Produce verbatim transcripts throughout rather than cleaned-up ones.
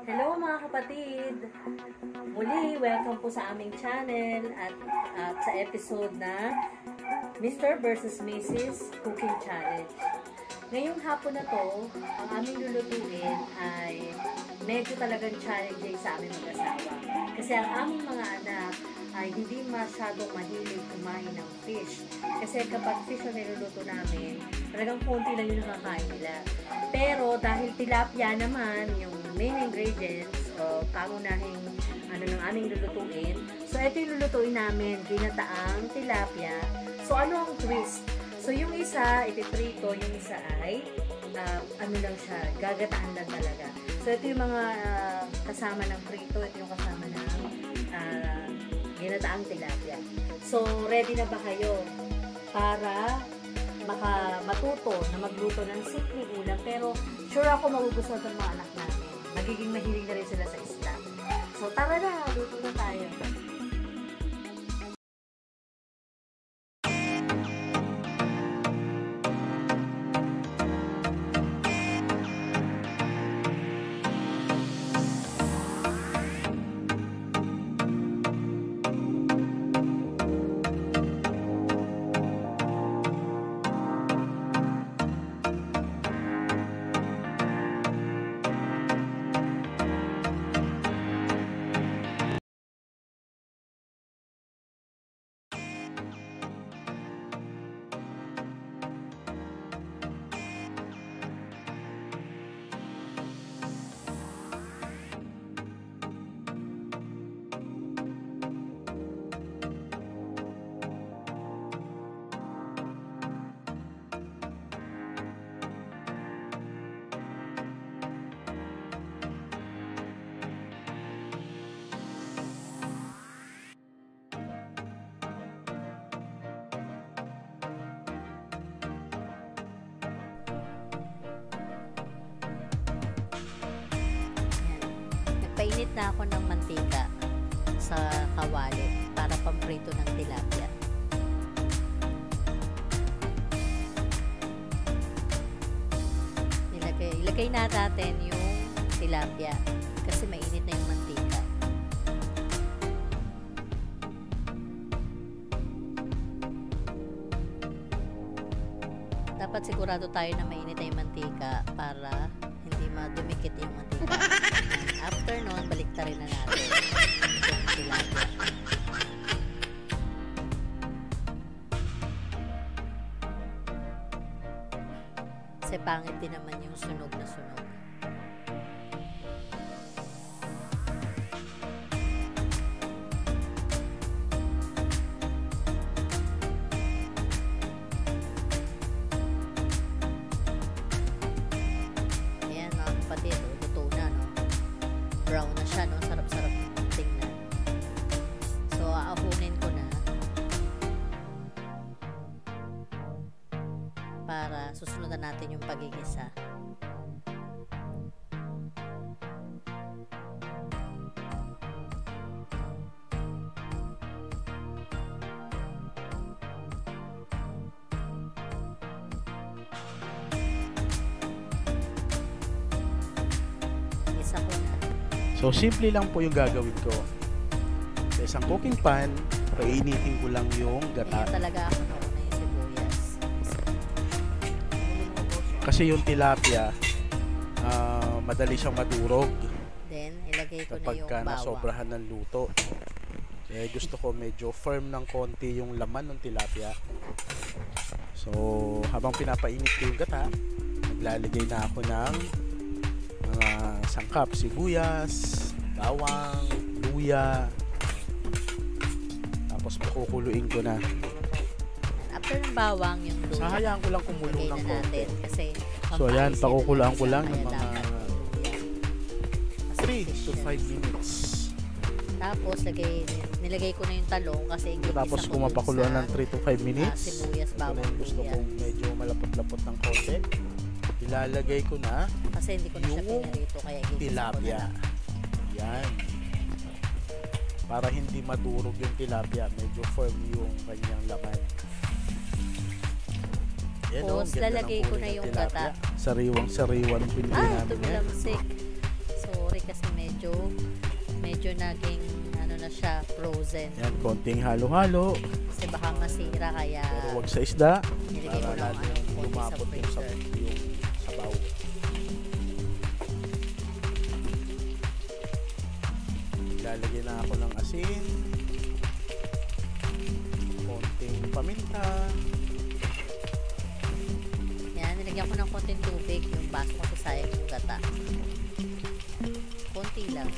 Hello mga kapatid! Muli, welcome po sa aming channel at, at sa episode na Mister versus Missus Cooking Challenge. Ngayong hapon na to, ang aming lulutuin ay medyo talagang challenging sa aming mag-asawa. Kasi ang aming mga anak ay hindi masyadong mahilig kumain ng fish. Kasi kapag fish ang niluluto namin, talagang konti lang yung nakakain nila. Pero dahil tilapia naman yung main ingredients o pangunahing ano ng aming lulutuin, so ito yung lulutuin namin, ginataang tilapia. So ano ang twist? So yung isa, ipiprito, yung isa ay uh, ano lang siya, gagataan lang talaga. So ito yung mga uh, kasama ng prito, ito yung kasama ng uh, ginataang tilapia. So ready na ba kayo para maka matuto na magluto ng simpleng ulam, pero sure ako magugustuhan ng mga anak namin. Magiging mahilig na rin sila sa isda. So tara na, luto na tayo. Painit na ako ng mantika sa kawali para pamprito ng tilapia. Ilagay, ilagay na natin yung tilapia kasi mainit na yung mantika. Dapat sigurado tayo na mainit na yung mantika para hindi madumikit yung mantika. After nun, baliktarin na natin yung tilapia. Kasi pangit din naman yung sunog na sunog. Ayan mga kapatid, luto na, no? Brown na siya, no? Sarap-sarap tingnan. So, aahunin ko na para susunod na natin yung pagigisa. Isa ko na. So, simple lang po yung gagawin ko. Sa isang cooking pan, painitin ko lang yung gata. Ayan talaga ako na una yung sibuyas. Kasi yung tilapia, uh, madali siyang madurog. Then, ilagay ko na kapag yung ka bawang. nasobrahan ng luto. Eh, gusto ko medyo firm ng konti yung laman ng tilapia. So, habang pinapainit ko yung gata, naglalagay na ako ng mga sangkap, sibuyas, bawang, luya. Tapos pakukuluin ko na. After ng bawang, yung luya. Sahayaan ko lang kumulo ng konti. Kasi So ayan, pakukuluan ko lang ng ng mga three to five minutes. Tapos lagay, nilagay ko na yung talong kasi igigisa Tapos ko kung mapakuluan ng three to five minutes, uh, sibuyas, bawang, ito na gusto luya. kong medyo malapot-lapot ng konti. Ilalagay ko na Kasi hindi ko na siya yung pinarito kaya igigisa ko na tilapia. lang. Yan. Para hindi madurog yung tilapia, medyo firm yung kanyang laman. Yan, Tapos, oh, lalagay ko na yung gata. Sariwang-sariwan pinili Ah, namin yan. tumilamsik. Sorry kasi may yung naging ano na siya, frozen. Yan, konting halo-halo. Kasi baka masira kaya Pero wag sa isda. nilagay ko Para lang lalo ano, konti sa lumapot yung, sa, freezer. yung sabaw. Lalagyan na ako ng asin. Konting paminta. Yan, nilagyan ko ng konting tubig yung baso kasi sayang yung gata. Konti lang.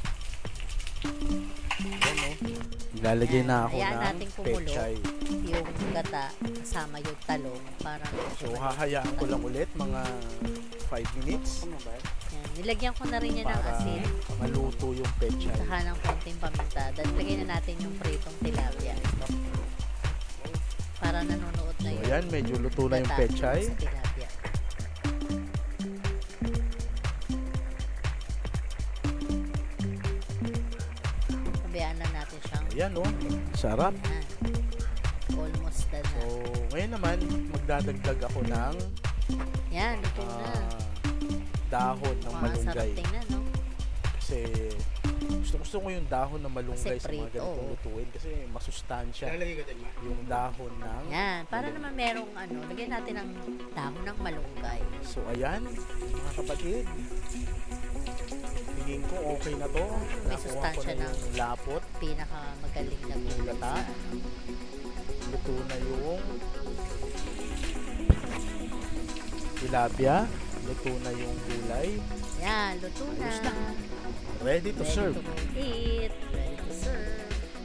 Yan o. Lalagyan na ako Hayaan ng natin kumulo. pechay. Yung gata kasama yung talong para So hahayaan ko lang ulit mga five minutes yan. Nilagyan ko na rin yan ng para asin. maluto yung pechay. Saka ng konting paminta. Dahil lagay na natin yung pritong tilapia. Para nanonood na So yung ayan, medyo luto na yung gata pechay. sa tilapia. Pabayaan na natin siyang Ayan o, sarap. yan. Almost done So na. ngayon naman, magdadagdag ako ng Yan, luto na. ah, dahon ng Mga sarap malunggay. tingnan, no? Kasi gusto, gusto ko yung dahon ng malunggay Kasi sa mga prito, ganitong oh. lutuin kasi masustansya yung dahon ng Yan, para naman merong ano, lagyan natin ng dahon ng malunggay. So ayan, mga kapatid, tingin ko okay na to. May Nakuha ko sustansya na ng yung lapot, pinaka magaling na gulay Gata? sa ano. luto na yung tilapia, luto na yung gulay, Yan, luto na. Ayos na. ready to Ready serve. to eat. Ready to serve.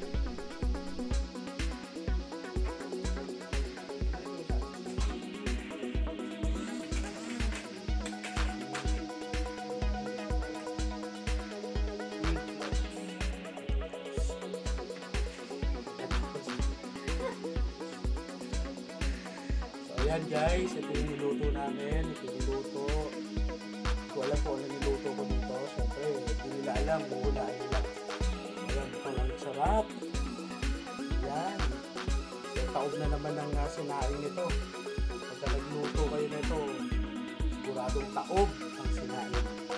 So ayan guys, ito yung niluto namin, ito yung niluto. Hindi ko alam kung ano niluto ko dito. Siyempre, hindi nila alam, buhulaan nila. Ayan, ito ang sarap. Yan. So taob na naman ang uh, sinain nito. Pagka nagluto kayo nito, siguradong taob ang sinain.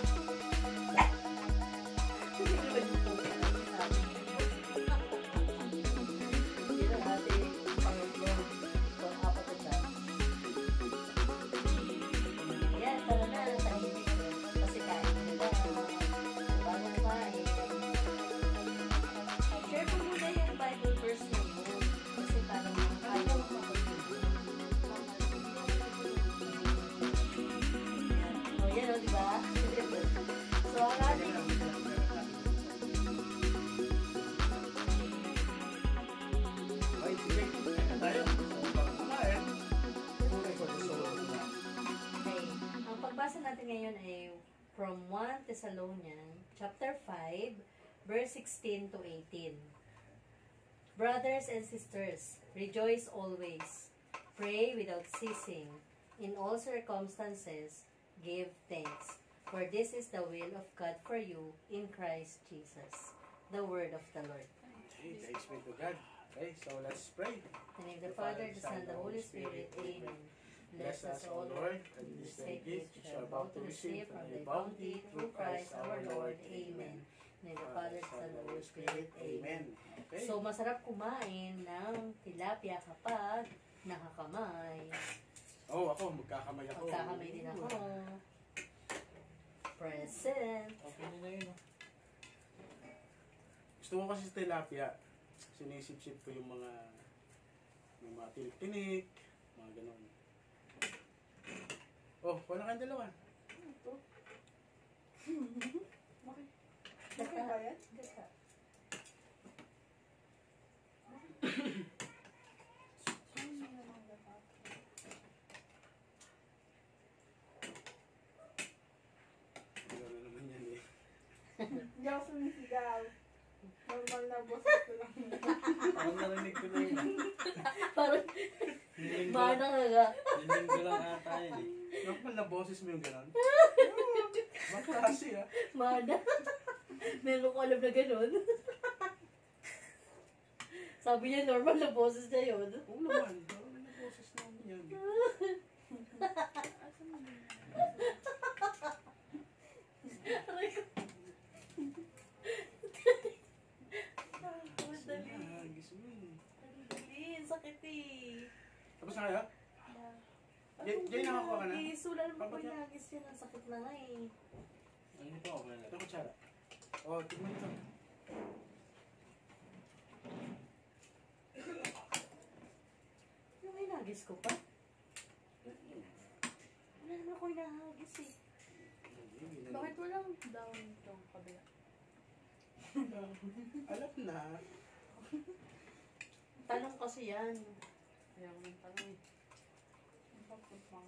Yan, tara na. Tahimik. Kasi kain nila. Bago kumain. Share mo muna yung Bible verse mo. Kasi parang ayaw mo mapag-ibig. O, yan o, diba? So, ang ating Okay. Ang pagbasa natin ngayon ay from First Thessalonians chapter five, verse sixteen to eighteen. Brothers and sisters, rejoice always. Pray without ceasing. In all circumstances, give thanks. For this is the will of God for you in Christ Jesus. The word of the Lord. Hey, thanks be to God. Okay, so let's pray. In the name of the Father, the Son, and the Holy Spirit. Amen. Bless us, O Lord, and this day gift which we are about to receive from thy bounty through Christ our Lord. Amen. In the name of the Father, the Son, and the Holy Spirit. Amen. Okay. So, masarap kumain ng tilapia kapag nakakamay. Oh, ako, magkakamay ako. Magkakamay din ako. Present. Okay na yun. oh. Gusto ko kasi sa tilapia, sinisip-sip ko yung mga yung mga tinik-tinik, mga ganon. Oh, wala kang dalawa. Ito. Okay ba yan? Gata. Gano'n naman yan eh. Hindi ako sumisigaw. Normal na boses ko lang. Parang narinig ko na yun. Parang, Niling ko, mana ka nga. niling ko lang ata yun eh. Normal na boses mo yung ganon? Maklase ah. Mana. Meron ko alam na ganun. Sabi niya, normal na boses niya yun. Oo naman, normal na boses namin yan. Aray ko. sakit eh. Tapos na kayo? Jay, Jay, nakakuha ka na? Eh, sulan mo ko Pagod yung na. hagis yan. Ang sakit na nga eh. Ano ito? Okay na. Ito kutsara. Oh, tignan ito. Yung hinagis ko pa? Wala naman ako hinahagis eh. Bakit walang down itong kabila? Alam na. Talong kasi yan. Kaya ko yung talong eh. Tapos lang.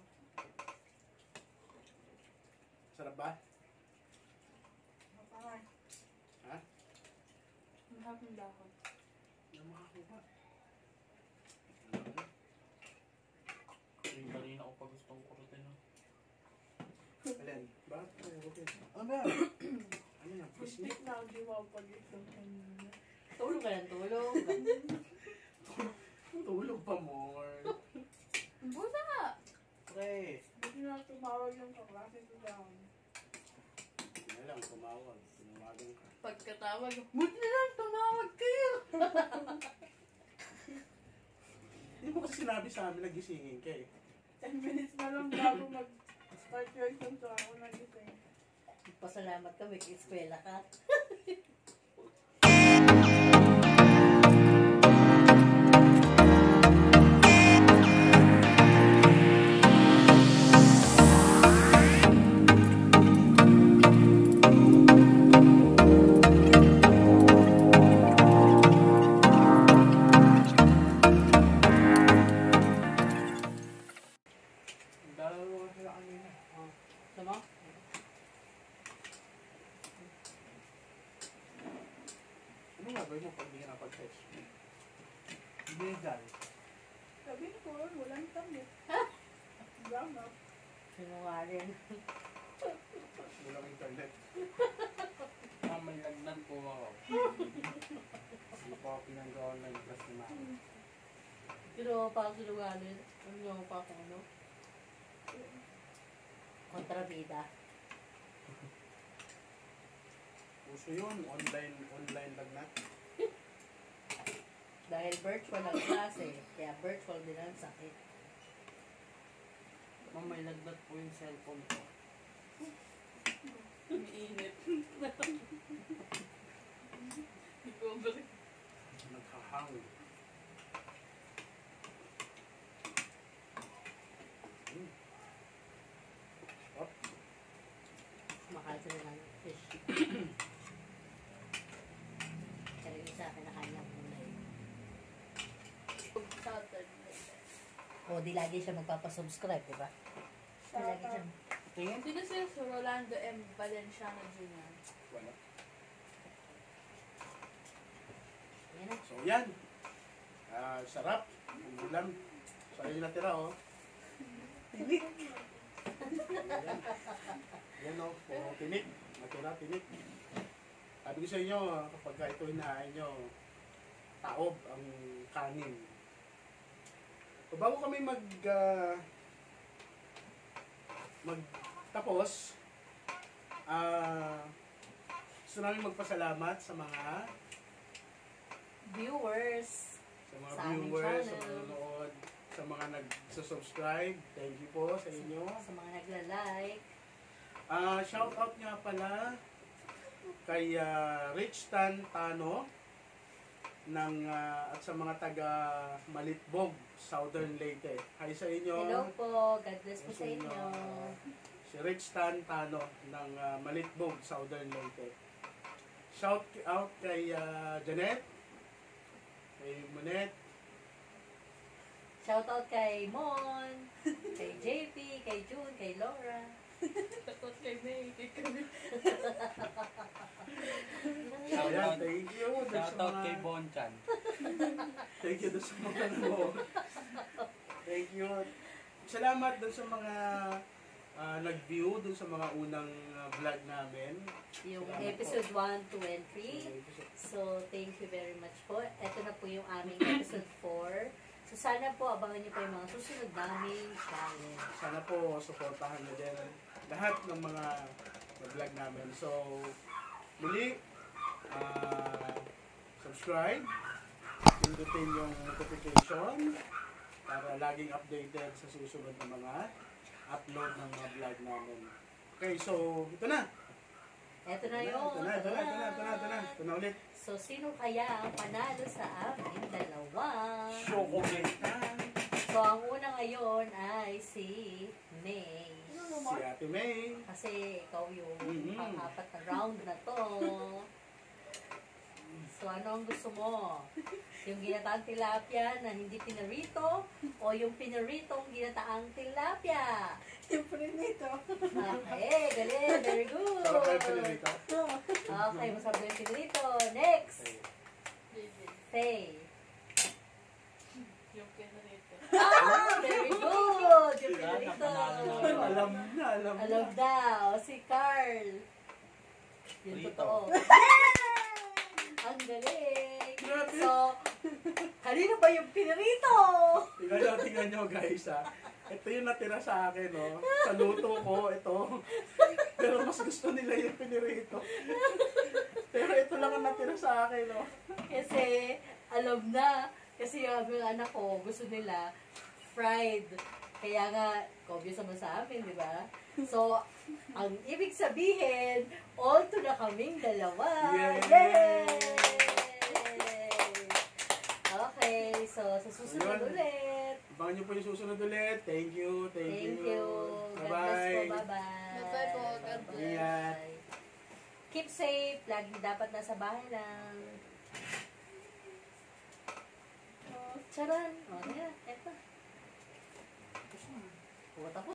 Sarap ba? Mapangay. Ha? Mahal ng dahon. Ano makakuha? Yung kanina ko pa gustong kurutin. No? Alin? Bakit? Ano ba? Ano yan? Pisnik? Pisnik na ang jiwa pag ito. Tulong ka ng tulong. Tulog pa more. Busa! Pre. Buti na tumawag yung kaklase ko down. Ano lang, tumawag. Tumawagan ka. Pagkatawag, buti na lang tumawag kayo! Hindi mo kasi sinabi sa amin nagisingin ka eh. ten minutes na lang bago mag-start your exam so ako nagising. Pasalamat ka, may eskwela ka. Dalawa ka sila kanina. Oh. Sama? Ano nga gawin mo pag hindi ka napag-test? Illegal. Sabi ko, walang tamit. Drama. Sinungaling. Walang internet. Ah, may lagnan po ako. Hindi pa ako pinag-online class ni mama. Ginawa pa ako sinungaling. Ano ginawa pa ako ano? Kontrabida. Puso yun. Online, online lang na. Dahil virtual ang klase, kaya virtual din ang sakit. Ma'am, may lagnat po yung cellphone ko. Umiinit. Recovery. Naghahang. Hmm. Oh, Kumakain sila ng fish. Pero yung sa akin nakain ng gulay. Saturday. O, di lagi siya magpapasubscribe, di ba? Di lagi siya. Tingin? Sino siya si Rolando M. Valenciano Junior? wala. Yan na. So yan. Ah, sarap. Ang ulam. So ayun natira oh. Tinik. Yan. Yan oh. Puro tinik. Natira tinik. Sabi ko sa inyo, kapag ito hinahain nyo, taob ang kanin. So bago kami mag ah, magtapos, ah gusto namin magpasalamat sa mga Viewers. sa mga Sa aming viewers, sa channel. nanonood, sa mga nag-subscribe. Thank you po sa inyo. Sa mga nagla-like. Ah, shout out nga pala kay ah, Rich Tan Tano ng ah, at sa mga taga Malitbog, Southern Leyte. Hi sa inyo. Hello po. God bless po Hi sa inyo. Si Rich Tan Tano ng ah, Malitbog, Southern Leyte. Shout out kay ah, Janet, kay Monet, Shoutout kay Mon, kay J P, kay June, kay Laura. Takot kay May, kay Kami. Ayan, thank you. Doon sa Shoutout mga- kay Bonchan. Thank you doon sa mga ano. Thank you. Salamat doon sa mga ah, nag-view doon sa mga unang ah, vlog namin. Yung Salamat episode one, two, and three. So, thank you very much po. Ito na po yung aming episode four. So, sana po abangan niyo po yung mga susunod naming challenge. Sana po supportahan nyo din lahat ng mga vlog namin. So, muli, ah, subscribe, pindutin yung notification para laging updated sa susunod na mga upload ng mga vlog namin. Okay, so ito na. Eto na yun. Ito na, ito na, ito na, ito na, ito na. Ito na ulit. So, sino kaya ang panalo sa aming dalawa? Chocolate na. So, ang una ngayon ay si May. Si Ate May. Kasi ikaw yung Mhm. pang-apat na round na to. So, ano ang gusto mo? Yung ginataang tilapia na hindi pinarito o yung pinaritong ginataang tilapia? Yung prinito. Okay, galing. Very good. Sarap kayo pinilito. Okay, masarap na yung pinarito. Next. Faye. Yung pinrito. Ah, very good. Yung Wala, pinarito. napanalo na. Alam na, alam na. Alam daw. Si Carl. Yung Prito. totoo. Ang galing. Grabe. So, kanino ba yung pinarito? Tingnan nyo, tingnan nyo guys ha. Ito yung natira sa akin, no? Sa luto ko, ito. Pero mas gusto nila yung pinirito. Pero ito lang ang natira sa akin, no? Kasi, alam na. Kasi yung mga anak ko, gusto nila fried. Kaya nga, obvious naman sa amin, di ba? So, ang ibig sabihin, all to na kaming dalawa. Yay! Yay! Okay, so sa susunod Ayun. ulit. Abangan nyo po yung susunod ulit. Thank you, thank, Thank you. God bless po. Bye-bye. Bye-bye. Bye-bye po. God bless. Ingat. Keep safe. Lagi dapat nasa bahay lang. Oh, charan. O, oh, yan. Eto. Oh, tapos.